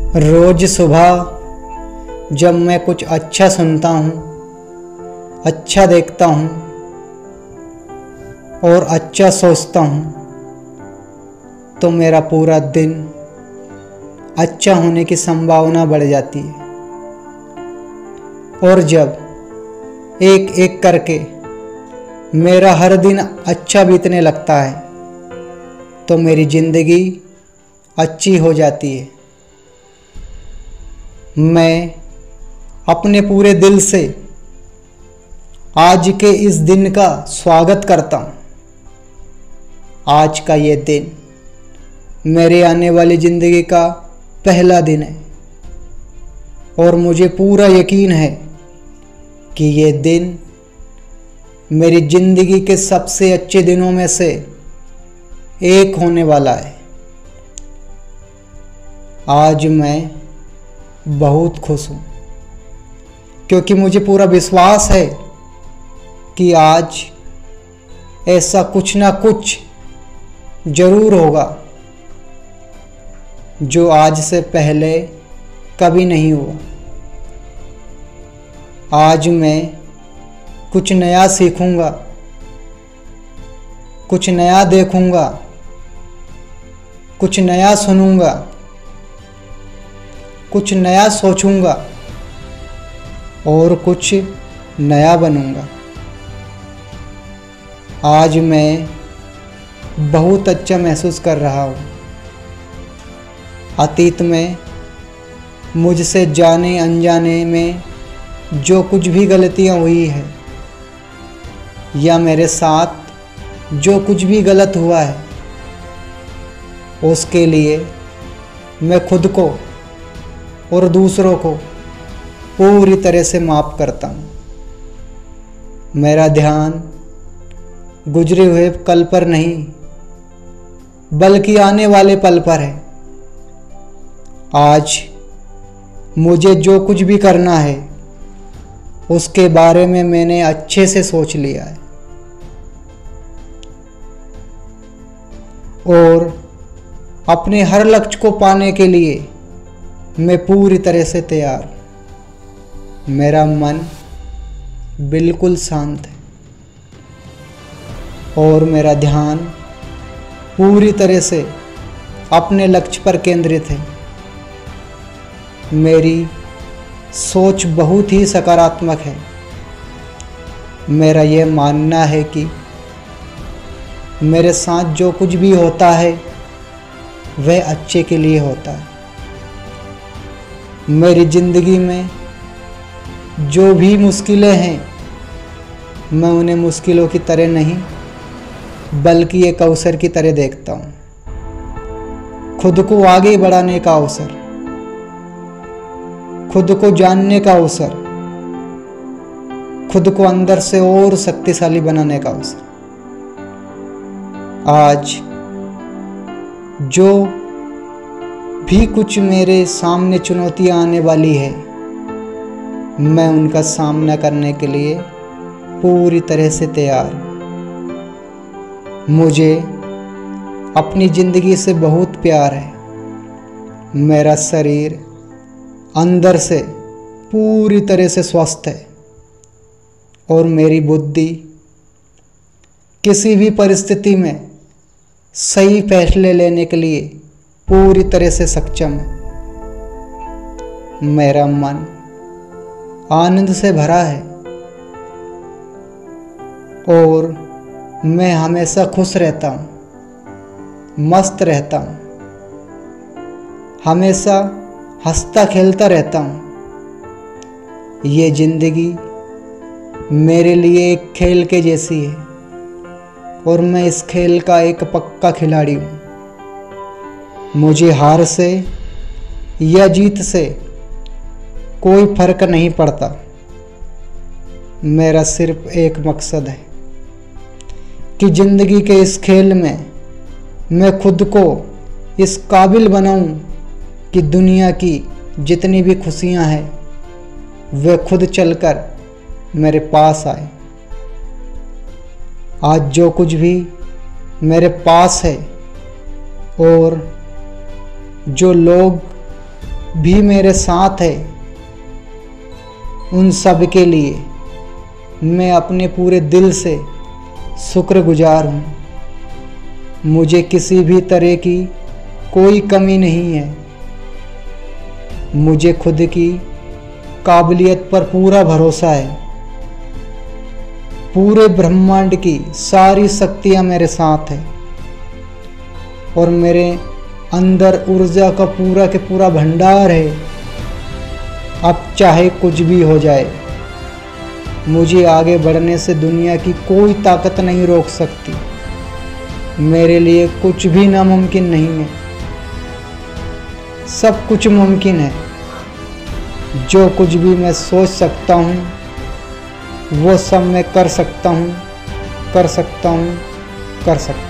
रोज़ सुबह जब मैं कुछ अच्छा सुनता हूँ, अच्छा देखता हूँ और अच्छा सोचता हूँ तो मेरा पूरा दिन अच्छा होने की संभावना बढ़ जाती है। और जब एक एक करके मेरा हर दिन अच्छा बीतने लगता है तो मेरी ज़िंदगी अच्छी हो जाती है। मैं अपने पूरे दिल से आज के इस दिन का स्वागत करता हूँ। आज का ये दिन मेरे आने वाली ज़िंदगी का पहला दिन है और मुझे पूरा यकीन है कि ये दिन मेरी ज़िंदगी के सबसे अच्छे दिनों में से एक होने वाला है। आज मैं बहुत खुश हूँ क्योंकि मुझे पूरा विश्वास है कि आज ऐसा कुछ ना कुछ ज़रूर होगा जो आज से पहले कभी नहीं हुआ। आज मैं कुछ नया सीखूँगा, कुछ नया देखूँगा, कुछ नया सुनूँगा, कुछ नया सोचूंगा और कुछ नया बनूंगा। आज मैं बहुत अच्छा महसूस कर रहा हूँ। अतीत में मुझसे जाने अनजाने में जो कुछ भी गलतियाँ हुई है या मेरे साथ जो कुछ भी गलत हुआ है उसके लिए मैं खुद को और दूसरों को पूरी तरह से माफ़ करता हूँ। मेरा ध्यान गुजरे हुए कल पर नहीं बल्कि आने वाले पल पर है। आज मुझे जो कुछ भी करना है उसके बारे में मैंने अच्छे से सोच लिया है और अपने हर लक्ष्य को पाने के लिए मैं पूरी तरह से तैयार। मेरा मन बिल्कुल शांत है और मेरा ध्यान पूरी तरह से अपने लक्ष्य पर केंद्रित है। मेरी सोच बहुत ही सकारात्मक है। मेरा यह मानना है कि मेरे साथ जो कुछ भी होता है वह अच्छे के लिए होता है। मेरी ज़िंदगी में जो भी मुश्किलें हैं मैं उन्हें मुश्किलों की तरह नहीं बल्कि एक अवसर की तरह देखता हूँ। खुद को आगे बढ़ाने का अवसर, खुद को जानने का अवसर, खुद को अंदर से और शक्तिशाली बनाने का अवसर। आज जो भी कुछ मेरे सामने चुनौतियां आने वाली है मैं उनका सामना करने के लिए पूरी तरह से तैयार। मुझे अपनी ज़िंदगी से बहुत प्यार है। मेरा शरीर अंदर से पूरी तरह से स्वस्थ है और मेरी बुद्धि किसी भी परिस्थिति में सही फैसले लेने के लिए पूरी तरह से सक्षम है। मेरा मन आनंद से भरा है और मैं हमेशा खुश रहता हूँ, मस्त रहता हूँ, हमेशा हंसता खेलता रहता हूँ। ये ज़िंदगी मेरे लिए एक खेल के जैसी है और मैं इस खेल का एक पक्का खिलाड़ी हूँ। मुझे हार से या जीत से कोई फर्क नहीं पड़ता। मेरा सिर्फ एक मकसद है कि ज़िंदगी के इस खेल में मैं खुद को इस काबिल बनाऊं कि दुनिया की जितनी भी खुशियां हैं वे खुद चलकर मेरे पास आए। आज जो कुछ भी मेरे पास है और जो लोग भी मेरे साथ है, उन सब के लिए मैं अपने पूरे दिल से शुक्रगुजार हूँ। मुझे किसी भी तरह की कोई कमी नहीं है। मुझे खुद की काबिलियत पर पूरा भरोसा है। पूरे ब्रह्मांड की सारी शक्तियाँ मेरे साथ है और मेरे अंदर ऊर्जा का पूरा के पूरा भंडार है। अब चाहे कुछ भी हो जाए, मुझे आगे बढ़ने से दुनिया की कोई ताकत नहीं रोक सकती। मेरे लिए कुछ भी नामुमकिन नहीं है, सब कुछ मुमकिन है। जो कुछ भी मैं सोच सकता हूँ वो सब मैं कर सकता हूँ, कर सकता हूँ, कर सकता हूँ।